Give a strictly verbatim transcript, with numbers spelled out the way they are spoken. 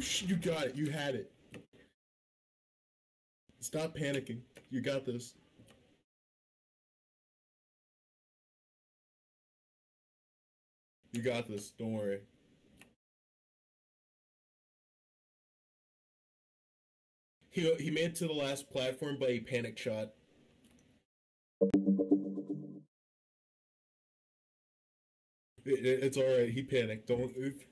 You got it. You had it. Stop panicking. You got this. You got this. Don't worry. He he made it to the last platform, but he panic shot. It, it, it's all right. He panicked. Don't.